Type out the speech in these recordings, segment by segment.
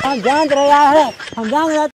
हम जान रहा है, हम जान रहे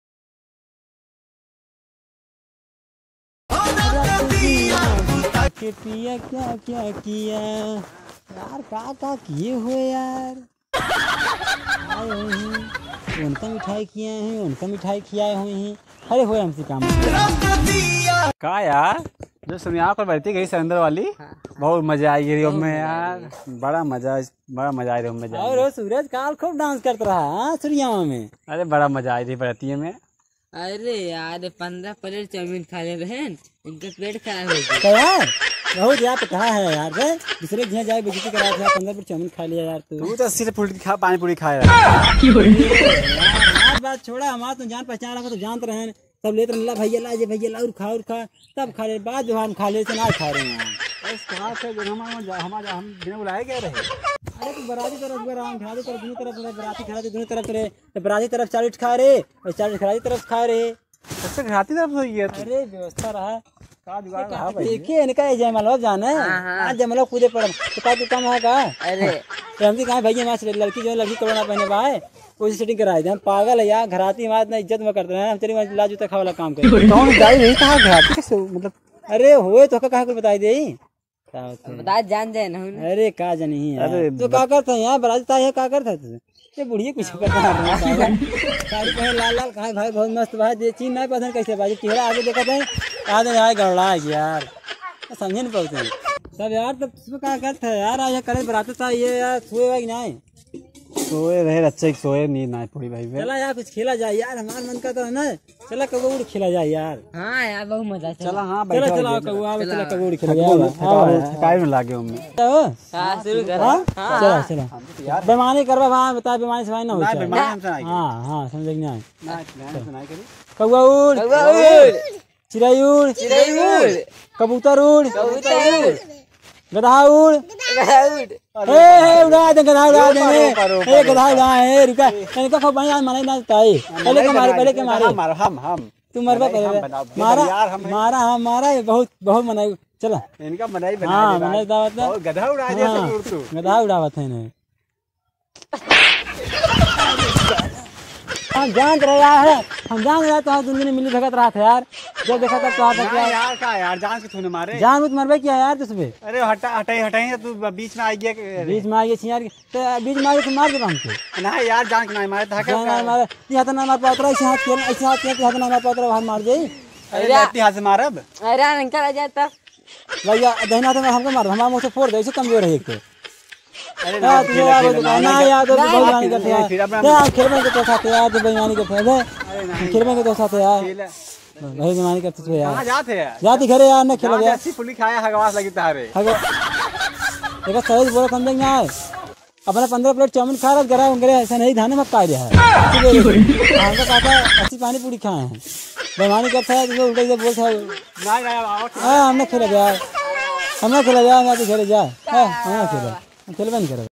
के पिया क्या क्या किया यार, का किए हुए यार। आए हुए हैं उनका मिठाई किए हैं, उनका मिठाई खिलाए हुए हैं। अरे हुए हमसे काम का यार जो सुनिया पर बैठी गई सरेंद्र वाली, बहुत मजा आई रही में यार, बड़ा मजा आ रही में। और सूरज काल खूब डांस करता रहा सूर्या में। अरे बड़ा मजा आई थी बरतिये में। अरे यार 15 प्लेट चाउमीन खा ले रहे हैं, इनका पेट खराब हो गया। तो यार बहुत यार कहा है यार रे, दूसरे के यहाँ जाए बेइज्जती करा था, 15 प्लेट चाउमीन खा लिया यार तू। तो सिर्फ फुल्की खा, पानी पूरी खाया यार बात छोड़ा, हमारा तो जान पहचान रखा तो जानते रहे सब लेते रहे, भैया ला भैया ला और खा तब खा ले, बाद जो हम खा ले ना खा रहे हैं। कहाँ से हम बिना बुलाए गए रहे। अरे तो बराती तरफ घराती तरफ दोनों तरफ बराती खराती दोनों तरफ रहे, तो बराती तरफ 40 खा रहे और 40 खराती तरफ खा रहे। सबसे घाती तरफ तो ये अरे व्यवस्था रहा का जुगाड़ रहा भाई। देखिए इनका जयमाला जाना है, आज जयमाला कूदे पड़े तो का कम है का। अरे हमसे कहा भैया हमारे लड़की जो है लड़की कपड़ा पहने भाई उसी सेटिंग कराए थे। हम पागल है यार, घराती हमारे इतना इज्जत में करते हैं, हम तेरी लाज जूता खा वाला काम करते। कौन गाड़ी नहीं कहा घाटी कैसे मतलब। अरे होए तो कहा कुछ बताई दे बता जान जाए ना। अरे का जानी है अरे तो का करता है यहाँ बराती है, का करता है ये बुढ़िया कुछ पता साड़ी पहन लाल लाल खाए भाई, बहुत मस्त भाई। ये चीज नहीं पसंद कैसे भाई, चेहरा आगे देखा था आधे यार गड़ला है यार, समझे नहीं पाते सब यार। तो उसमें क्या करता है यार, आज करे बरात था ये यार, सोए कि नहीं सोए रहे अच्छे सोए नींद ना पूरी भाई। चला यार कुछ खेला जाए यार, हमारा मन करता है ना, चला कबूड़ खेला जाए यार। हाँ यार बहुत मजा चला हाँ चला चला कबूड़ खेला जाए, थकाई में लागे उनमें। शुरू कर। चला चला बेमानी करवा भाई, बता बेमानी से भाई ना हो। हाँ हाँ समझ नहीं कौआ उड़, चिड़ै उड़, कबूतर उड़, गधा उड़, उड़ा दे गधा उड़ा दे, गधा उड़ा है रुका इनका खूब बढ़िया मनाई ना ताई। पहले के मारे हम तू मरबा करे मारा हम मारा बहुत बहुत मनाई। चला इनका मनाई बना। हाँ मनाई दावत है, गधा उड़ा दे, गधा उड़ावत है इन्हें। हम जान रहा है, हम जान रहा तो दुनिया मिली भगत रहा था यार, जब देखा था तो क्या यार का यार जान के तूने मारे, जान बुझ मरबे किया यार तुझे। अरे हटाई तू बीच में आ गया, बीच में आ गया यार, तो बीच में आ गया तो मार दे हमको ना यार, जान के नहीं मारे था जान मारे ये हाथ ना मार पाता, ऐसे हाथ किया हाथ ना मार पाता, हाथ मार दे। अरे लेफ्टी हाथ से मारब। अरे अंकल आ जाता भैया दहना तो हमको मार, हमारा मुंह से फोड़ दे, ऐसे कमजोर है एक तो। अरे ना यार तो बेईमानी करते यार, खेलने के तो साथ यार, तो बेईमानी करते हैं, खेलने के तो साथ यार भाई, बेईमानी करते थे यार। जाती घरे यार, न खेला यार, पुलिस खाया हगवास लगी तारे एक सही बोला समझ नहीं आए। अपने 15 प्लेट चाउमीन खा रहा गरे ऐसा नहीं धाने मत पाए रहा है, हमको कहता अच्छी पानी पूरी खाए हैं, बेईमानी करता है तो उल्टे से बोलता है। हमने खेला यार, हमने खेला यार, घरे जा, हमने खेला, खेलबे नहीं करे।